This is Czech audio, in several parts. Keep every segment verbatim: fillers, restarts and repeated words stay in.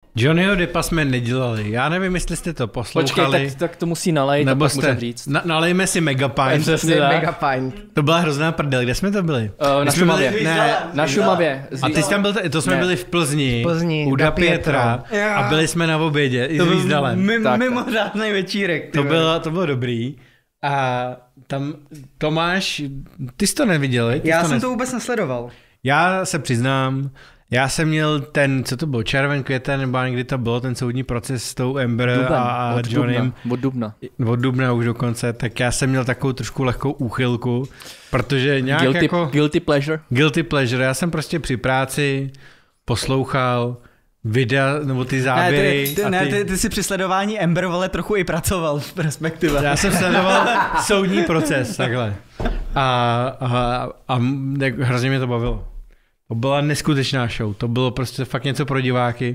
Johnnyho Deppa jsme nedělali. Já nevím, jestli jste to poslouchali. Počkej, tak, tak to musí nalejt, nebo a pak jste, můžem říct. Na, nalejme si Megapint. Megapint. To byla hrozná prdel. Kde jsme to byli? Uh, na Šumavě. Byli, ne, na Šumavě. A ty jsi tam byl, to jsme ne. byli v Plzni, v Plzni u Da Pietra a byli jsme na obědě i s Výzdalem. Mimořádný večírek. To bylo, to bylo dobrý. A tam Tomáš, ty jsi to neviděl? Ty Já to jsem nes... to vůbec nesledoval. Já se přiznám, já jsem měl ten, co to bylo, červen, květen, nebo někdy to bylo, ten soudní proces s tou Amber Duben, a, a od Johnnym. Dubna, od Dubna. Od Dubna už dokonce, tak já jsem měl takovou trošku lehkou úchylku, protože nějak guilty, jako... Guilty pleasure? Guilty pleasure, já jsem prostě při práci poslouchal videa, nebo ty záběry. Ne, ty, ty, a ne, ty... ty, ty si při sledování Amber vole trochu i pracoval, respektive. Já jsem sledoval soudní proces, takhle. A, a, a hrozně mě to bavilo. To byla neskutečná show, to bylo prostě fakt něco pro diváky.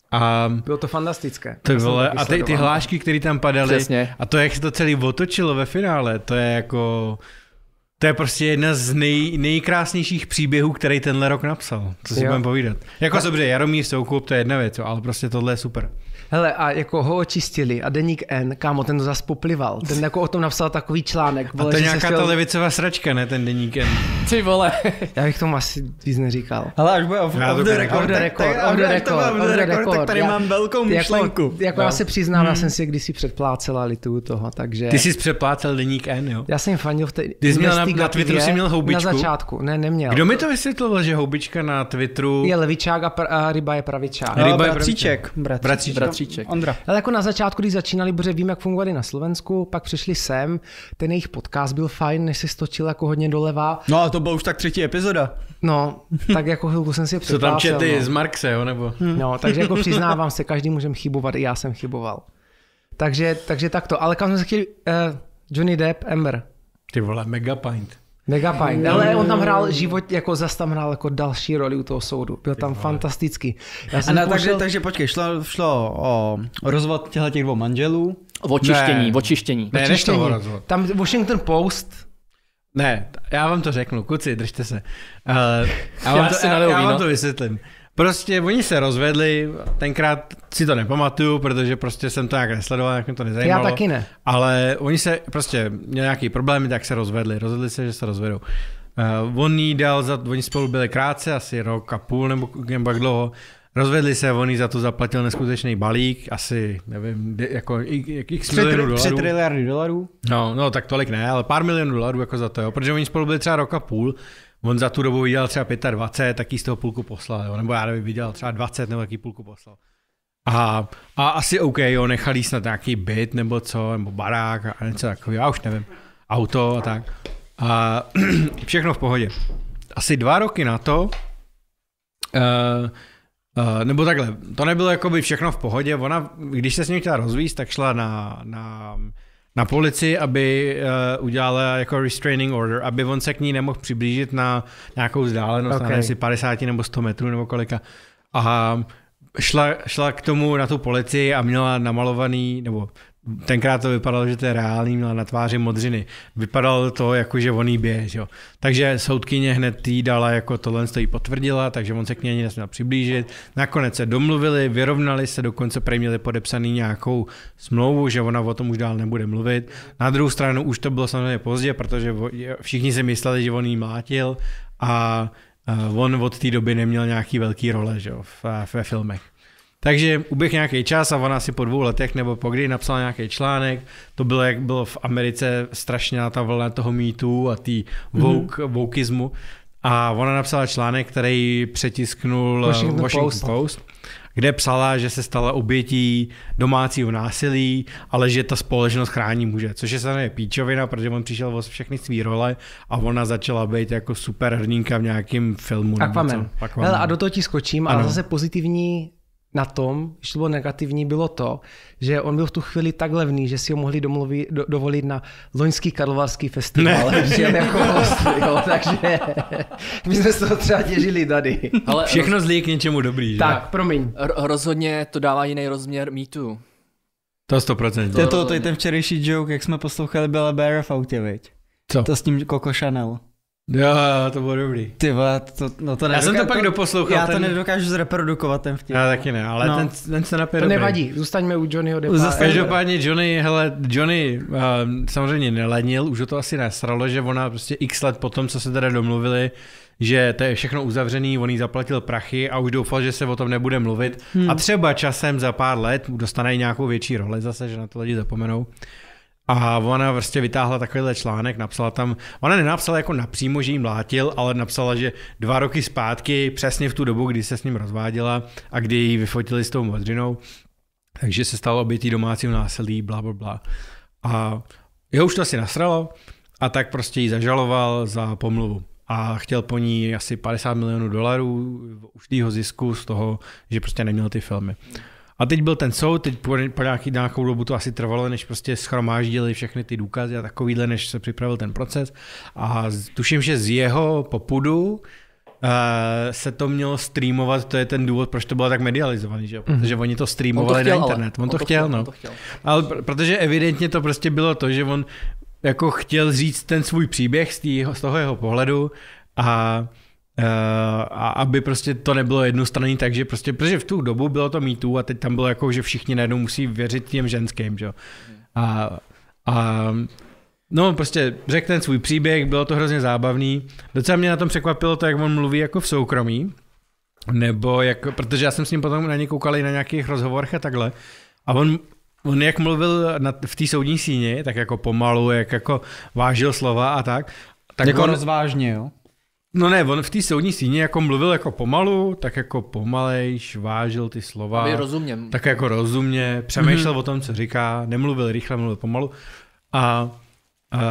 A bylo to fantastické. To bylo, a ty, ty hlášky, které tam padaly, přesně. A to, jak se to celý otočilo ve finále, to je jako... To je prostě jedna z nej, nejkrásnějších příběhů, který tenhle rok napsal. Co si budeme povídat. Jako a... dobře, Jaromír Soukup, to je jedna věc, ale prostě tohle je super. Hele, a jako ho očistili a Deník N, kámo, ten to zas poplival. Ten jako o tom napsal takový článek. Vole, a to je nějaká chtěl... ta levicová sračka, ne, ten Deník N. Ty vole. Já bych tomu asi víc neříkal. Hele, až bude off, off the record, off the record, off the record, off the record, tak tady já, mám velkou myšlenku. Jako, jako no. Já se přiznám, hmm. já jsem si kdysi předplácel a lituju toho, takže... Ty jsi předplácel Deník N, jo? Já jsem fandil v té Ty jsi měl na, na Twitteru si měl houbičku? Na začátku, ne, neměl. Kdo mi to vysvětlil, že houbička na Twitteru... Je levičák a, pr- a ryba je pravičák. No, ryba je bratříček. Bratříček. Bratříček. Ondra. Ale jako na začátku, když začínali, protože vím, jak fungovali na Slovensku, pak přišli sem, ten jejich podcast byl fajn, než se stočil jako hodně doleva. No a to byla už tak třetí epizoda. No, tak jako chvilku jsem si je předplácel. Co tam čety no. z Marxe, jo, nebo? Hmm. No, takže jako přiznávám se, každý můžeme chybovat, i já jsem chyboval. Takže, takže takto, ale kam jsme se chtěli, uh, Johnny Depp, Amber. Ty vole, Megapint. Megapint, ale on tam hrál život, jako zas tam hrál jako další roli u toho soudu. Byl tam fantastický. Já jsem ne, pošel... takže, takže počkej, šlo, šlo o rozvod těchto těch dvou manželů. Očištění, očištění. Ne, než toho rozvod. Tam Washington Post. Ne, já vám to řeknu, kuci, držte se. Uh, já, vám já, to, já, já vám to vysvětlím. Prostě oni se rozvedli, tenkrát si to nepamatuju, protože prostě jsem to nějak nesledoval, jak mě to nezajímalo. Já taky ne. Ale oni se prostě měli nějaký problémy, tak se rozvedli. Rozvedli se, že se rozvedou. Uh, on jí dal za, oni spolu byli krátce, asi rok a půl nebo, nebo jak dlouho. Rozvedli se, on jí za to zaplatil neskutečný balík, asi, nevím, jako x milionů dolarů. tři triliardy dolarů? No, no, tak tolik ne, ale pár milionů dolarů jako za to, jo, protože oni spolu byli třeba rok a půl. On za tu dobu vydělal třeba dvacet pět, taky z toho půlku poslal, jo? Nebo já nevím, vydělal třeba dvacet nebo taky půlku poslal. A, a asi OK, jo, nechali snad nějaký byt nebo co, nebo barák a něco takového, já už nevím, auto a tak. A všechno v pohodě. Asi dva roky na to, uh, uh, nebo takhle, to nebylo jakoby všechno v pohodě, ona, když se s ním chtěla rozvíjet, tak šla na... na na policii, aby uh, udělala jako restraining order, aby on se k ní nemohl přiblížit na nějakou vzdálenost, okay. nevím si padesát nebo sto metrů nebo kolika. A šla, šla k tomu na tu policii a měla namalovaný, nebo tenkrát to vypadalo, že to je reálný, měla na tváři modřiny. Vypadalo to jako, že on jí běh, jo. Takže soudkyně hned jí dala, jako tohle jí potvrdila, takže on se k ní ani nesměl přiblížit. Nakonec se domluvili, vyrovnali se, dokonce prej měli podepsaný nějakou smlouvu, že ona o tom už dál nebude mluvit. Na druhou stranu už to bylo samozřejmě pozdě, protože všichni si mysleli, že on jí mlátil a on od té doby neměl nějaký velký role, že jo, ve filmech. Takže uběh nějaký čas a ona asi po dvou letech nebo po kdy napsala nějaký článek, to bylo, jak bylo v Americe strašná ta vlna toho mýtu a tý woke, mm-hmm. wokeismu a ona napsala článek, který přetisknul Washington, Washington Post. Post, kde psala, že se stala obětí domácího násilí, ale že ta společnost chrání muže, což je samozřejmě píčovina, protože on přišel o všechny svý role a ona začala být jako super hrdinka v nějakém filmu. Aquaman. Hele, a do toho ti skočím, ano. Ale zase pozitivní na tom, když to bylo negativní, bylo to, že on byl v tu chvíli tak levný, že si ho mohli domluvit, do, dovolit na loňský karlovarský festival. Jako host, jo, takže my jsme se to třeba těžili tady. Ale všechno zlý je k něčemu dobrý, že? Tak, promiň. R- rozhodně to dává jiný rozměr Me Too. To sto procent. To je to, to je ten včerejší joke, jak jsme poslouchali Bela Beara v autě, viď? Co? To s tím Coco Chanel. Jo, to bylo dobrý. Ty vole, to, no to Já jsem to pak doposlouchal. Já ten... to nedokážu zreprodukovat ten vtip. Já taky ne, ale no. ten, ten se napije To dobrý. nevadí, zůstaňme u Johnnyho Deppa. Každopádně Johnny, hele, Johnny uh, samozřejmě nelenil, už ho to asi nesralo, že ona prostě x let potom, co se teda domluvili, že to je všechno uzavřený, on jí zaplatil prachy a už doufal, že se o tom nebude mluvit. Hmm. A třeba časem za pár let dostane nějakou větší roli zase, že na to lidi zapomenou. A ona vlastně vytáhla takovýhle článek, napsala tam, ona nenapsala jako napřímo, že jí mlátil, ale napsala, že dva roky zpátky, přesně v tu dobu, kdy se s ním rozváděla a kdy ji vyfotili s tou modřinou, takže se stalo obětí domácího násilí, bla, bla, bla. A jeho už to asi nasralo a tak prostě ji zažaloval za pomluvu. A chtěl po ní asi padesát milionů dolarů ušlýho zisku z toho, že prostě neměl ty filmy. A teď byl ten soud, teď po, po nějaký, nějakou dobu to asi trvalo, než prostě schromáždili všechny ty důkazy a takovýhle, než se připravil ten proces. A tuším, že z jeho popudu uh, se to mělo streamovat, to je ten důvod, proč to bylo tak medializovaný, že? Protože oni to streamovali on to chtěl, na internet. On, on to, to chtěl, chtěl, no. On to chtěl. Ale pr- protože evidentně to prostě bylo to, že on jako chtěl říct ten svůj příběh z, tý, z toho jeho pohledu a Uh, a aby prostě to nebylo jednostranný, takže prostě, protože v tu dobu bylo to Me Too a teď tam bylo jako, že všichni najednou musí věřit těm ženským, že jo. A, a no prostě řekl ten svůj příběh, bylo to hrozně zábavný. Docela mě na tom překvapilo to, jak on mluví jako v soukromí, nebo jak, protože já jsem s ním potom na ně koukal i na nějakých rozhovorech a takhle. A on On jak mluvil na, v té soudní síni, tak jako pomalu, jak jako vážil slova a tak. tak jako on, rozvážně, jo? No ne, on v té soudní síni jako mluvil jako pomalu, tak jako pomalejš, vážil ty slova. Aby rozumně. Tak jako rozumně, přemýšlel mm-hmm. o tom, co říká, nemluvil rychle, mluvil pomalu. A, a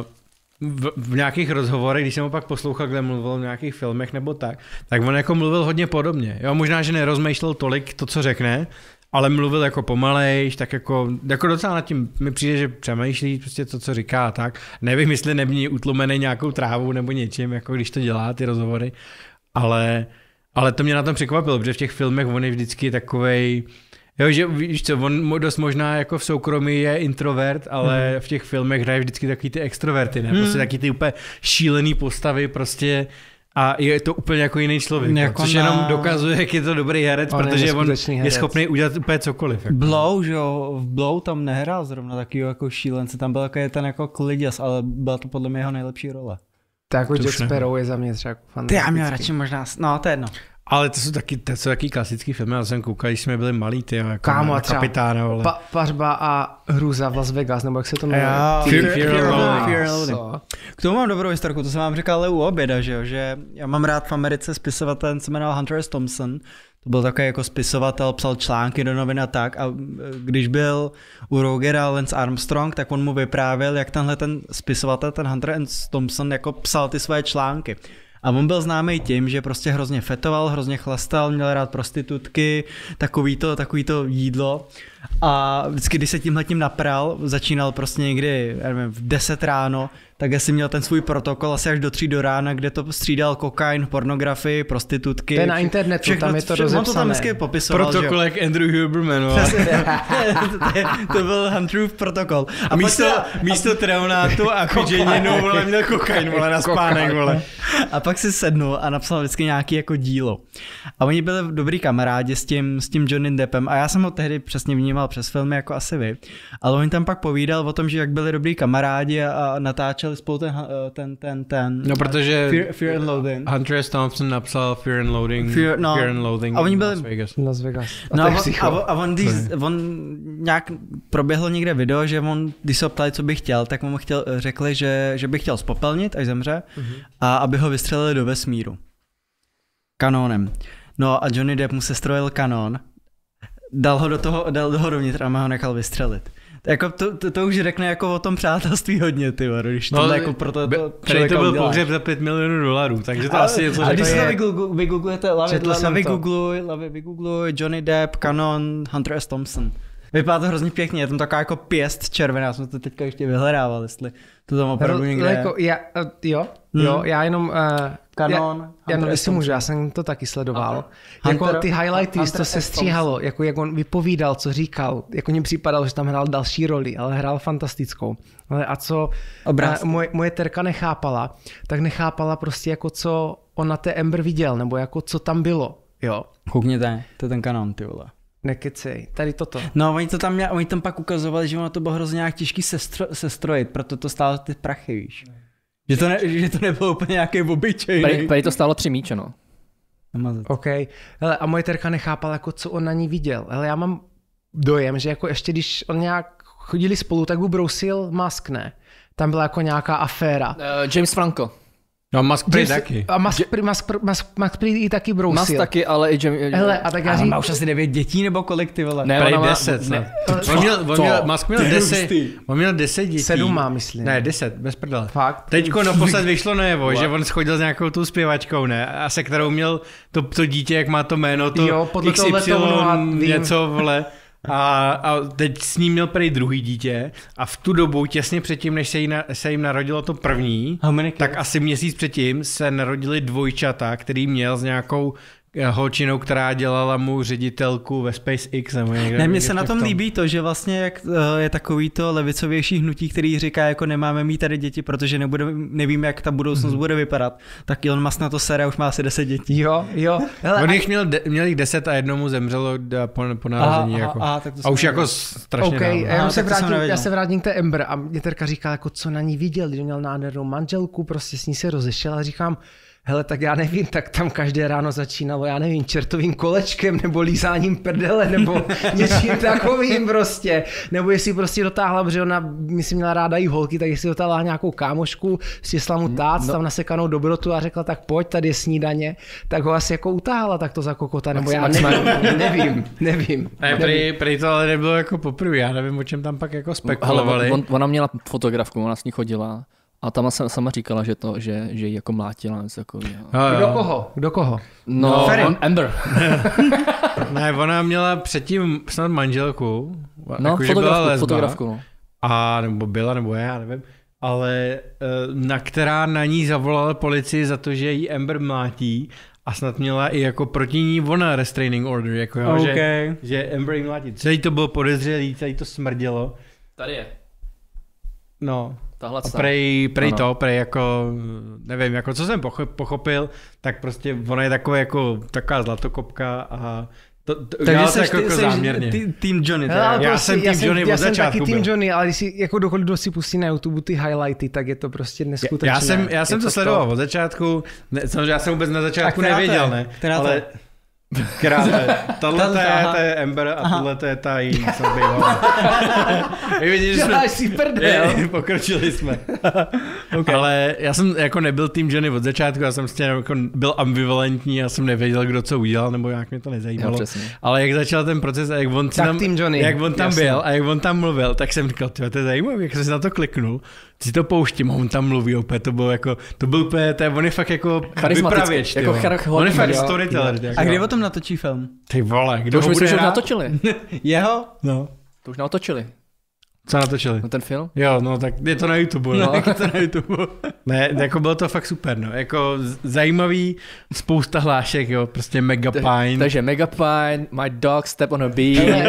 v, v nějakých rozhovorech, když jsem ho pak poslouchal, kde mluvil v nějakých filmech nebo tak, tak on jako mluvil hodně podobně. Jo, možná, že nerozmýšlel tolik to, co řekne, ale mluvil jako pomalejš, tak jako, jako docela nad tím mi přijde, že přemýšlí prostě to, co říká a tak. Nevím, jestli nebyl utlumený nějakou trávou nebo něčím, jako když to dělá, ty rozhovory, ale, ale to mě na tom překvapilo, protože v těch filmech on je vždycky takovej, jo, že víš co, on dost možná jako v soukromí je introvert, ale hmm. v těch filmech hraje vždycky takový ty extroverty, ne? Prostě hmm. taky ty úplně šílený postavy, prostě a je to úplně jako jiný člověk, jako což na... jenom dokazuje, jak je to dobrý herec, on protože je on herec. Je schopný udělat úplně cokoliv. Jako. Blow, že jo, v Blow tam nehrál zrovna takovýho jako šílence, tam byl takový ten jako kliděs, ale byla to podle mě jeho nejlepší role. Tak jako Jack Sparrow je za mě třeba fantastický. Ty já měl radši možná, no to je jedno. Ale to jsou taky, to jsou taky klasický filmy, já jsem koukal, když jsme byli malí, ty jako Kámo, na Kapitána, vole. Pa, pařba a hrůza v Las Vegas, nebo jak se to jmenuje? Fear, fear, fear, fear, fear and Loathing. K tomu mám dobrou historku, to jsem vám říkal ale u oběda, že jo, že já mám rád v Americe spisovatel, se jmenoval Hunter S. Thompson, to byl takový jako spisovatel, psal články do novin a tak a když byl u Rogera Lance Armstrong, tak on mu vyprávěl, jak tenhle ten spisovatel, ten Hunter S. Thompson jako psal ty svoje články. A on byl známý tím, že prostě hrozně fetoval, hrozně chlastal, měl rád prostitutky, takový to, takový to jídlo. A vždycky, když se tímhletím napral, začínal prostě někdy, já nevím, v deset ráno, tak asi měl ten svůj protokol asi až do tří do rána, kde to střídal kokain, pornografii, prostitutky. To je na internetu, všechno, tam je to rozepsané. On to tam vždycky popisoval. Protokol jak Andrew Huberman. to, to byl Hunterův protokol. A místo, místo traunátu a chodženinu, vole, měl kokain, vole, na spánek, vole. A pak si sednul a napsal vždycky nějaký jako dílo. A oni byli dobrý kamarádi s tím, s tím Johnny Deppem a já jsem ho tehdy přesně vnímal přes filmy jako asi vy. Ale on tam pak povídal o tom, že jak byli dobrý kamarádi a, a natáčeli spolu ten, ten, ten, ten no, protože Fear, Fear and Loathing. Hunter S. Thompson napsal Fear and Loathing, Fear, no, Fear and Loathing a oni byli Las Vegas. Las Vegas. A, no, a, a, a on, když, on nějak proběhlo někde video, že on, když se ptali, co by chtěl, tak mu chtěl, řekli, že, že by chtěl spopelnit, až zemře, mm-hmm. a aby ho vystřelili do vesmíru. Kanónem. No a Johnny Depp mu sestrojil kanón, dal ho do toho, dal ho dovnitř a ho nechal vystřelit. Jako to, to, to už řekne jako o tom přátelství hodně, ty varo, když to no, jako pro to, to tady to byl uděláš. Pohřeb za pět milionů dolarů, takže to a, asi něco řekne. A když si je... to vygooglujete, vygooglujte Johnny Depp, Canon, Hunter S. Thompson. Vypadá to hrozně pěkně, je tam taková jako pěst červená, já jsem to teďka ještě vyhledával, jestli to tam opravdu někde jako, já, jo, hmm. jo, já jenom uh, kanon. Já, já jestli můžu, já jsem to taky sledoval. Hunter, jako ty highlighty, Hunter to se S. stříhalo, jako jak on vypovídal, co říkal, jako mně připadalo, že tam hrál další roli, ale hrál fantastickou. Ale a co a moje, moje terka nechápala, tak nechápala prostě jako co on na té Amber viděl, nebo jako co tam bylo, jo. Koukněte, to je ten kanon, ty vole. Nekecej, tady toto. No, oni to tam, měli, oni tam pak ukazovali, že ono to bylo hrozně nějak těžký sestro, sestrojit, proto to stálo ty prachy, víš. Že to, ne, že to nebylo úplně nějaký obyčejný. Tady to stálo tři míče, no. OK. Hele, a moje terka nechápala, jako co on na ní viděl. Hele, já mám dojem, že jako ještě když on nějak chodili spolu, tak by brousil Musk, ne? Tam byla jako nějaká aféra. Uh, James Franco. No Musk prý taky. A Musk, J- Musk, Musk, Musk prý i taky brousil. Musk taky, ale i James... Hele, a tak já říkám... má už asi devět dětí nebo kolik, ty vole? Ne, Prej ona má... deset, ne. ne. On měl, on měl, Musk měl deset, on měl deset dětí. Sedm má, myslím. Ne, deset, bez prdele. Fakt? Teďko naposled vyšlo najevo, wow. že on schodil s nějakou tou zpěvačkou, ne? A se kterou měl to, to dítě, jak má to jméno, to jo, podle X Y toho něco, vole. A, a teď s ním měl prý druhý dítě a v tu dobu, těsně předtím, než se, jí na, se jim narodilo to první, tak asi měsíc předtím se narodili dvojčata, který měl s nějakou holčinou, která dělala mu ředitelku ve SpaceX. Nebo někde, ne, mně se na tom, tom líbí to, že vlastně jak je takový to levicovější hnutí, který říká, jako nemáme mít tady děti, protože nebude, nevíme, jak ta budoucnost mm-hmm. bude vypadat. Tak Elon Musk na to sere, už má asi deset dětí. Jo, jo. Hele, on jich měl, de, měl jich deset a jednomu zemřelo po, po narození. Aha, jako. aha, tak to a už jako strašně okay, dávno. Já, aha, se vrátím, já se vrátím k té Amber a mě terka říká, jako co na ní viděl, když měl nádhernou manželku, prostě s ní se rozešel a říkám, hele, tak já nevím, tak tam každé ráno začínalo, já nevím, čertovým kolečkem, nebo lízáním prdele, nebo něčím takovým prostě. Nebo jestli prostě dotáhla, protože ona, myslím, měla ráda i holky, tak jestli dotáhla nějakou kámošku, stěsla mu tác, no. tam nasekanou dobrotu a řekla, tak pojď, tady je snídaně, tak ho asi jako utáhla takto za kokota, nebo já nevím, nevím, nevím. Ne, prý, prý to ale nebylo jako poprvé, já nevím, o čem tam pak jako spekulovali. On, ona měla fotografku, ona s ní chodila. A tam sama říkala, že to, že, že ji jako mlátila něco takového. Kdo koho? Kdo koho? No, no on, Amber. Ne, ona měla předtím snad manželku. No, jako, fotografku, fotografku. No. A nebo byla, nebo je, já nevím. Ale na která na ní zavolala policii za to, že jí Amber mlátí. A snad měla i jako proti ní ona restraining order. Jako jo, okay. že, že Amber jí mlátí. Celý to bylo podezřelý, celý to smrdělo. Tady je. No. A prej, prej to, prej jako, nevím, jako co jsem pochopil, tak prostě ona je taková jako taková zlatokopka a to, to takže jsi jako, ty, jako záměrně. Ty, tým Johnny. Hele, já prostě, jsem tým já jsem, Johnny já od začátku Já jsem taky byl. tým Johnny, ale když si, jako kdo si pustí na YouTube ty highlighty, tak je to prostě neskutečné. Já jsem, já jsem to, to sledoval od začátku, ne, samozřejmě já jsem vůbec na začátku nevěděl, ne, ale... Krále, tohle to je Amber a tohle to je ta jiný, co bývala. Vy vidíte, že jsme si prdel. pokročili jsme. Okay. Ale já jsem jako nebyl tým Johnny od začátku, já jsem prostě jako byl ambivalentní, já jsem nevěděl, kdo co udělal, nebo jak mě to nezajímalo. Jo, ale jak začal ten proces a jak on, tam, jak on tam byl a jak on tam mluvil, tak jsem říkal, to je zajímavé, jak jsem si na to kliknul. Si to pouštím a on tam mluví opět, to bylo jako, to byl úplně, to je, on je fakt jako vypravěč, jako on je fakt storyteller. A kde o tom natočí film? Ty vole, kdo to ho už bude myslím, hrát? Že natočili. Jeho? No. To už natočili. Co natočili? No ten film? Jo, no tak je to na YouTube, no. Je to na YouTube. Ne, jako bylo to fakt super, no. Jako zajímavý, spousta hlášek, jo, prostě Megapine. Takže Megapine, My Dog Step on a Bee.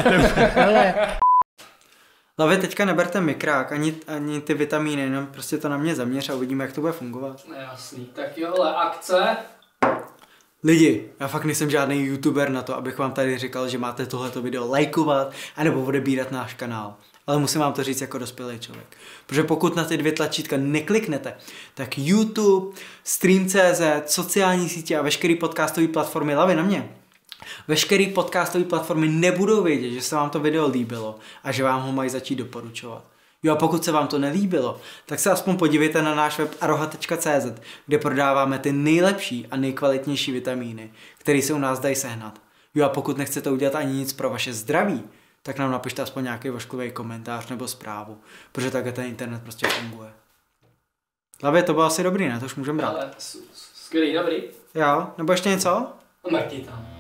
Lavi, teďka neberte mikrák, ani, ani ty vitamíny, jenom prostě to na mě zaměř a uvidíme, jak to bude fungovat. Jasný, tak jo, ale akce. Lidi, já fakt nejsem žádný youtuber na to, abych vám tady říkal, že máte tohleto video lajkovat anebo odebírat náš kanál. Ale musím vám to říct jako dospělý člověk. Protože pokud na ty dvě tlačítka nekliknete, tak YouTube, Stream tečka cé zet, sociální sítě a veškeré podcastové platformy, Lavi na mě, veškeré podcastové platformy nebudou vědět, že se vám to video líbilo a že vám ho mají začít doporučovat. Jo a pokud se vám to nelíbilo, tak se aspoň podívejte na náš web aroha tečka cé zet, kde prodáváme ty nejlepší a nejkvalitnější vitamíny, které se u nás dají sehnat. Jo a pokud nechcete udělat ani nic pro vaše zdraví, tak nám napište aspoň nějaký vošklivý komentář nebo zprávu, protože takhle ten internet prostě funguje. Hlavě to bylo asi dobrý, ne? To už můžeme brát. Ale skvělý, dobrý. Jo, nebo ještě něco? Mrtý tam.